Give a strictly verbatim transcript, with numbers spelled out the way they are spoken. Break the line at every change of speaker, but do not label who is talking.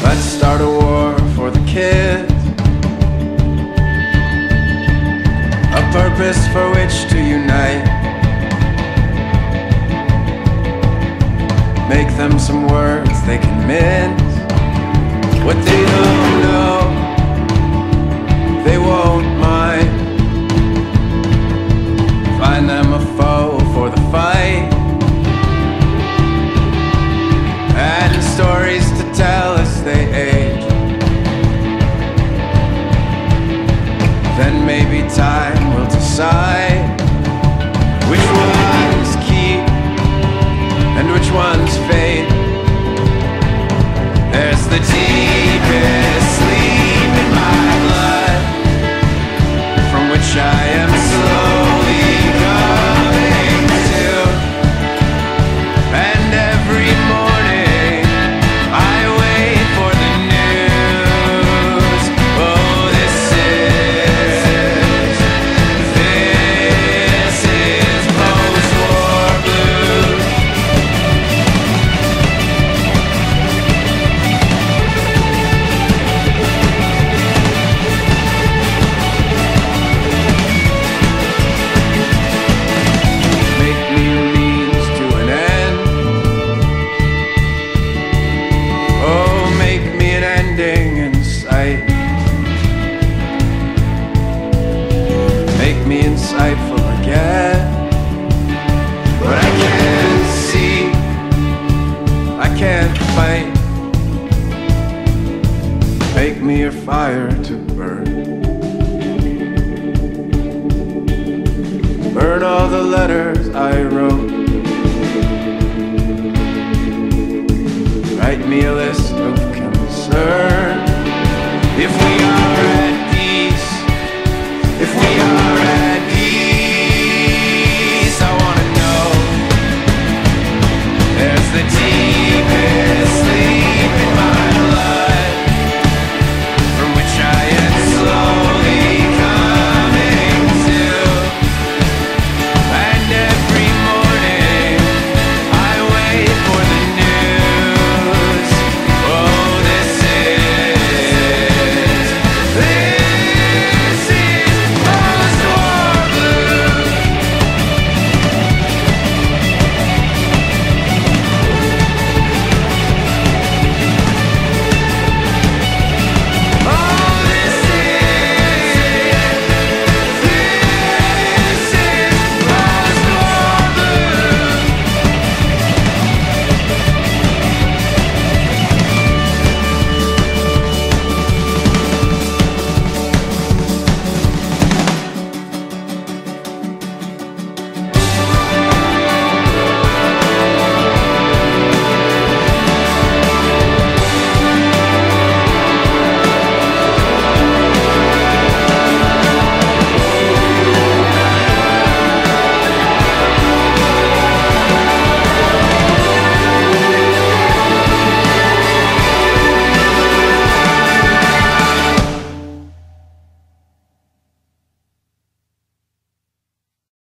Let's start a war for the kids, a purpose for which to unite. Make them some words they can mince. What they don't know, they won't mind. Find them a foe for the fight, and stories to tell as they age. Then maybe time will decide which ones keep and which ones fade. There's the deepest sleep in my blood, from which I am slowly coming to. And every morning I wait for the news. Oh, this is, this is post-war blues. Make me a means to an end. Oh, make me an ending in sight. Make me insightful again. But I can't see, I can't fight. Make me your fire to